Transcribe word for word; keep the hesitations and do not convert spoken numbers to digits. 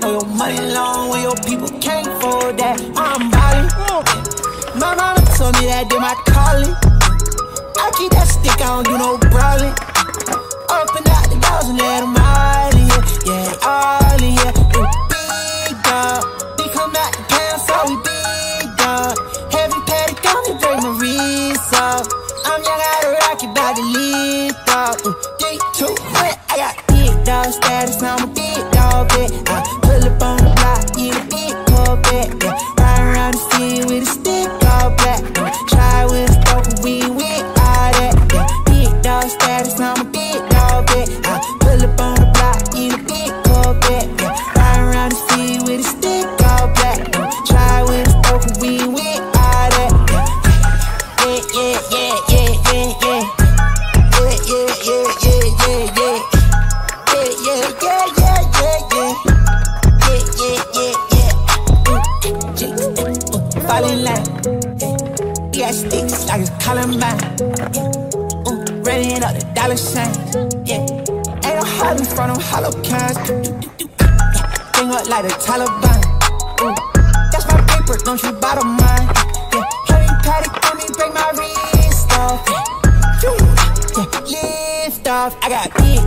Throw your money long when your people can't afford that. I'm ballin'. My mama told me that did my calling. I keep that stick, I don't do no brawling. Open out the doors and let them all in, yeah, all in, yeah. Big dog, we come out the pound, so we big dog. Heavy paddock on me, break my wrist off. I'm young out of rocket, about to lift off. Three, two, one, I got big dog status, I'm a big dog, bet. I pull up on the block, in a big Corvette, yeah. Ride around the city with a stick all black, yeah. Try with a stroke, we ain't with all that, yeah. Big dog status, I'm a big dog, bet. I pull up on the block, in a big Corvette, yeah. Ride around the city with a stick all black, yeah. Try with a stroke, we ain't with all that, yeah. Yeah, yeah, yeah, yeah, yeah, yeah. Yeah, yeah, yeah, yeah, yeah, yeah. Yeah, yeah, yeah, yeah, yeah, yeah. Yeah, yeah, yeah, yeah. Ooh, yeah, ooh, fall in line. Yeah. We got sticks like a Columbine. Yeah. Ooh, running up the dollar signs. Yeah. Ain't no hiding from them hollow cans. Yeah. Bring up like the Taliban. Ooh, that's my paper, don't you bother mine. Yeah. Heavy paddock on me, break my wrist off. Yeah. Yeah. Lift off. I got big